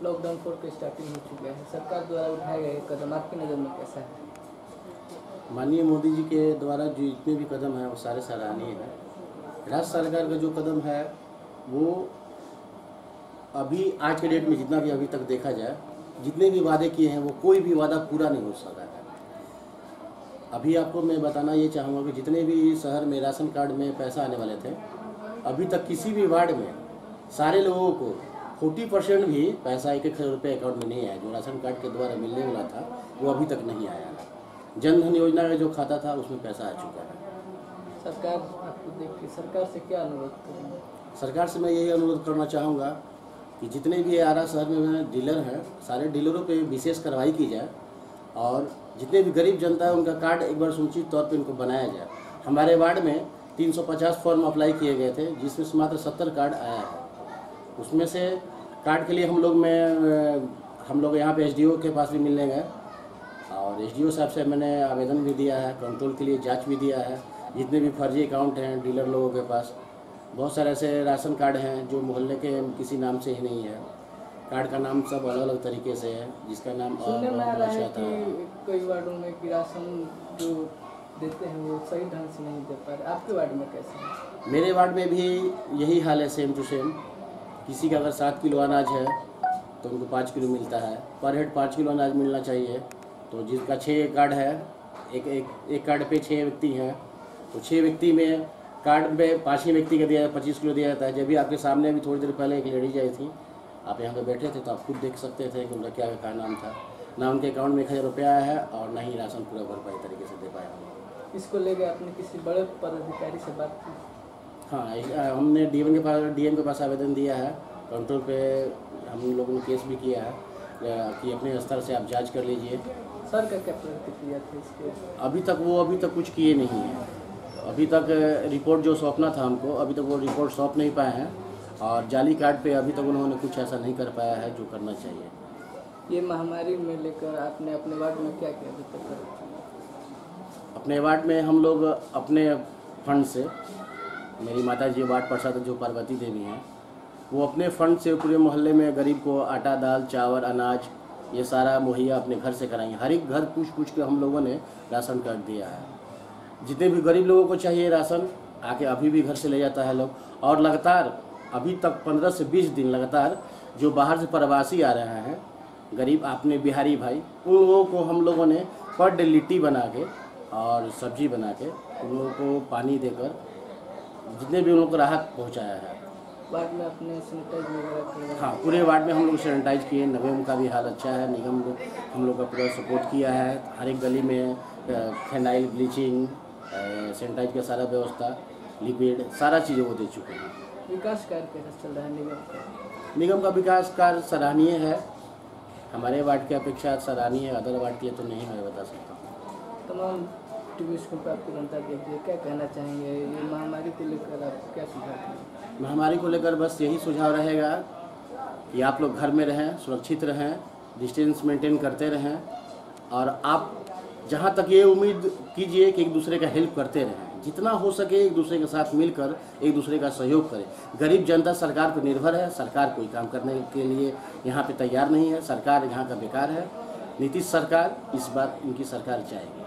Lockdown 4 की starting हो चुका है, सरकार द्वारा उठाए गए कदम आपकी नज़र में कैसा है? माननीय मोदी जी के द्वारा जो जितने भी कदम हैं वो सारे सराहनीय हैं। राज्य सरकार का जो कदम है वो अभी आज के डेट में जितना भी अभी तक देखा जाए, जितने भी वादे किए हैं वो कोई भी वादा पूरा नहीं हो सका है। अभी आपको मैं बताना ये चाहूँगा कि जितने भी शहर में राशन कार्ड में पैसा आने वाले थे, अभी तक किसी भी वार्ड में सारे लोगों को 40% भी पैसा 1-1 रुपये अकाउंट में नहीं आया। जो राशन कार्ड के द्वारा मिलने वाला था वो अभी तक नहीं आया है। जन धन योजना का जो खाता था उसमें पैसा आ चुका है। सरकार आपको देख के सरकार से क्या अनुरोध करेंगे? सरकार से मैं यही अनुरोध करना चाहूँगा कि जितने भी आरा शहर में डीलर हैं, सारे डीलरों पे विशेष कार्रवाई की जाए और जितने भी गरीब जनता है उनका कार्ड एक बार सुनिश्चित तौर पे उनको बनाया जाए। हमारे वार्ड में 350 फॉर्म अप्लाई किए गए थे, जिसमें से मात्र 70 कार्ड आया है। उसमें से कार्ड के लिए हम लोग यहाँ पे एसडीओ के पास भी मिलने गए और एसडीओ साहब से मैंने आवेदन भी दिया है, कंट्रोल के लिए जांच भी दिया है। जितने भी फर्जी अकाउंट हैं डीलर लोगों के पास, बहुत सारे ऐसे राशन कार्ड हैं जो मोहल्ले के किसी नाम से ही नहीं है। कार्ड का नाम सब अलग अलग तरीके से है, जिसका नाम सुनने में आ रहा है कि कई वार्डों में कि राशन जो देते हैं वो सही ढंग से नहीं दे पा रहे। आपके वार्ड में कैसे है? मेरे वार्ड में भी यही हाल है, सेम टू सेम। किसी का अगर 7 किलो अनाज है तो उनको 5 किलो मिलता है। पर हेड 5 किलो अनाज मिलना चाहिए। तो जिसका 6 कार्ड है, एक कार्ड पे 6 व्यक्ति हैं, तो 6 व्यक्ति में कार्ड में 5 ही व्यक्ति का दिया 25 किलो दिया जाता है। जब भी आपके सामने अभी थोड़ी देर पहले एक लेडीज आई थी, आप यहाँ पे बैठे थे तो आप खुद देख सकते थे कि उनका क्या नाम था। ना उनके अकाउंट में 1000 रुपया आया है और ना ही राशन पूरा भरपाई तरीके से दे पाया हम। इसको लेकर आपने किसी बड़े पदाधिकारी से बात की? हाँ, हमने डीएम के पास आवेदन दिया है। कंट्रोल पे हम लोगों ने केस भी किया है कि अपने स्तर से आप जांच कर लीजिए। सर का क्या प्रतिक्रिया थी इसके? अभी तक कुछ किए नहीं हैं। अभी तक रिपोर्ट जो सौंपना था हमको, अभी तक वो रिपोर्ट सौंप नहीं पाए हैं और जाली कार्ड पे अभी तक उन्होंने कुछ ऐसा नहीं कर पाया है जो करना चाहिए। ये महामारी में लेकर आपने अपने वार्ड में क्या किया अभी तक? अपने वार्ड में हम लोग अपने फंड से, मेरी माता जी वार्ड पार्षद जो पार्वती देवी हैं, वो अपने फंड से पूरे मोहल्ले में गरीब को आटा, दाल, चावल, अनाज ये सारा मुहैया अपने घर से कराएंगे। हर एक घर पूछ के हम लोगों ने राशन कार्ड दिया है। जितने भी गरीब लोगों को चाहिए राशन, आके अभी भी घर से ले जाता है लोग। और लगातार अभी तक 15 से 20 दिन लगातार जो बाहर से प्रवासी आ रहे हैं गरीब अपने बिहारी भाई, उन लोगों को हम लोगों ने पर डे लिट्टी बना के और सब्जी बना के उन लोगों को पानी देकर जितने भी उन लोगों को राहत पहुँचाया है। वार्ड में अपने सैनिटाइज वगैरह किया? हाँ, पूरे वार्ड में हम लोग सैनिटाइज किए। निगम का भी हाल अच्छा है, निगम हम लोग का पूरा सपोर्ट किया है। हर एक गली में फिनाइल, ब्लीचिंग, सैनिटाइज का सारा व्यवस्था, लिक्विड, सारा चीज़ें वो दे चुके हैं। विकास कार्य कैसा चल रहा है निगम का? निगम का विकास कार्य सराहनीय है, हमारे वार्ड की अपेक्षा सराहनीय है। अदर वार्ड के लिए तो नहीं मैं बता सकता। तमाम टीवी स्क्रीन पर आपकी जनता देखती है, क्या कहना चाहेंगे ये महामारी को लेकर? आप क्या सुझाव देंगे? महामारी को लेकर बस यही सुझाव रहेगा कि आप लोग घर में रहें, सुरक्षित रहें, डिस्टेंस मेंटेन करते रहें और आप जहाँ तक ये उम्मीद कीजिए कि एक दूसरे का हेल्प करते रहें। जितना हो सके एक दूसरे के साथ मिलकर एक दूसरे का सहयोग करें। गरीब जनता सरकार पर निर्भर है, सरकार कोई काम करने के लिए यहाँ पे तैयार नहीं है। सरकार यहाँ का बेकार है। नीतीश सरकार इस बार इनकी सरकार चाहेगी।